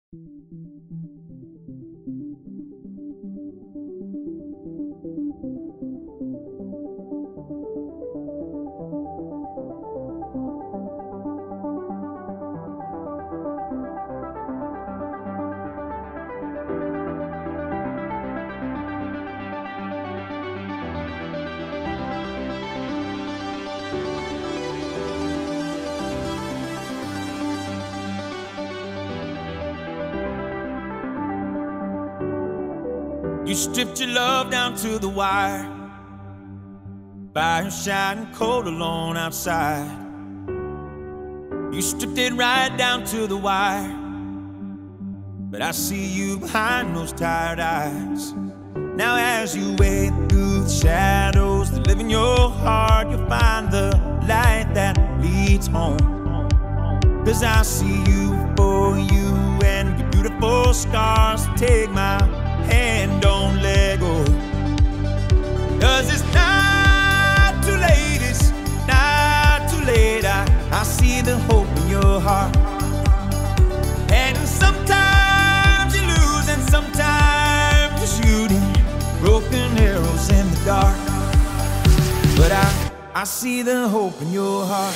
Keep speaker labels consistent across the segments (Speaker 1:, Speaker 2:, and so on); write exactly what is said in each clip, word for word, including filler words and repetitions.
Speaker 1: You stripped your love down to the wire, fire shining cold alone outside. You stripped it right down to the wire, but I see you behind those tired eyes. Now as you wade through the shadows that live in your heart, you'll find the light that leads home. Cause I see you for you and your beautiful scars. Take my hand, don't let go. Cause it's not too late, it's not too late. I, I see the hope in your heart. And sometimes you lose and sometimes you're shooting broken arrows in the dark. But I, I see the hope in your heart.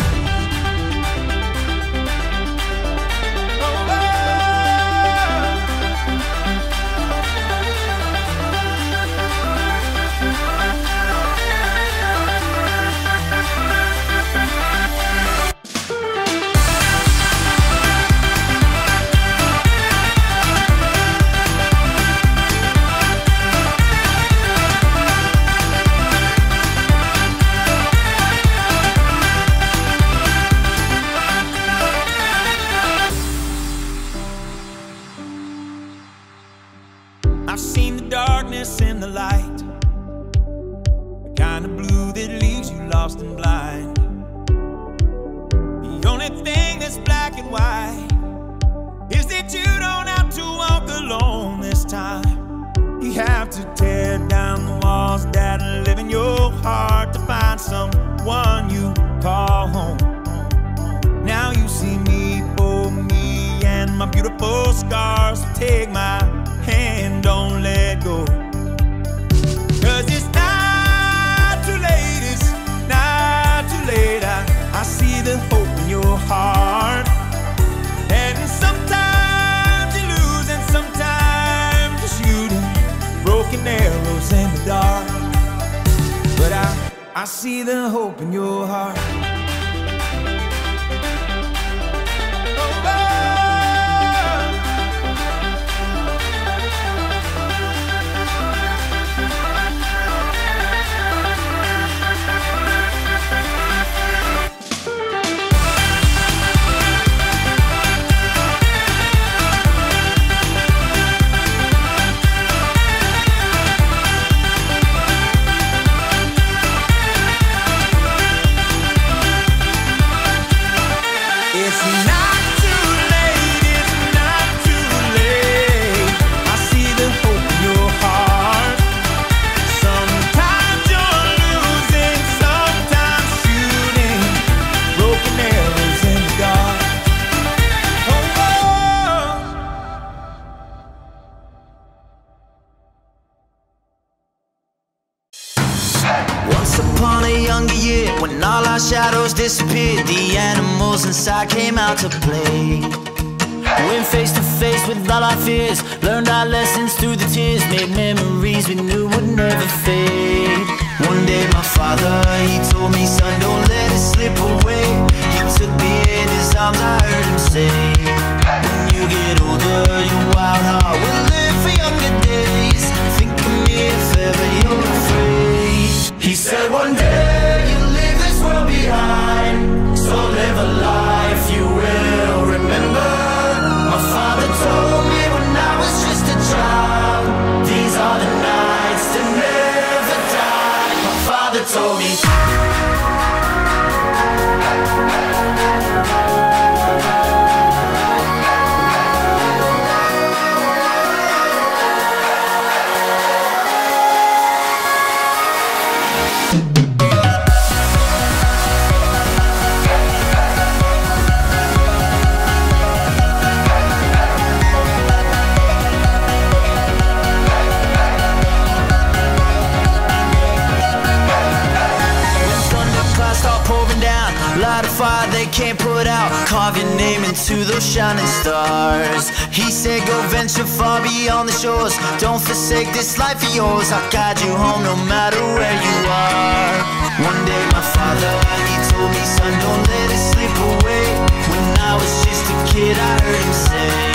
Speaker 1: I've seen the darkness in the light, the kind of blue that leaves you lost and blind. The only thing that's black and white is that you don't have to walk alone this time. You have to tear down the walls that live in your heart to find someone you call home. Now you see me for me and my beautiful scars. So take my hand, don't let go. Cause it's not too late, it's not too late. I, I see the hope in your heart. And sometimes you lose and sometimes you're shooting broken arrows in the dark. But I, I see the hope in your heart.
Speaker 2: Once upon a younger year, when all our shadows disappeared, the animals inside came out to play. Went face to face with all our fears, learned our lessons through the tears, made memories we knew would never fade. One day my father, he told me, son, don't let it slip away. He took me in his arms, I heard him say, when you get older, your wild heart will live for younger days. Think of me if ever you're afraid. He said one day you'll leave this world behind, so live a life you will remember. My father told me when I was just a child, these are the nights that never die. My father told me. put out, carve your name into those shining stars. He said go venture far beyond the shores, don't forsake this life of yours. I'll guide you home no matter where you are. One day my father, he told me, son, don't let it slip away. When I was just a kid I heard him say,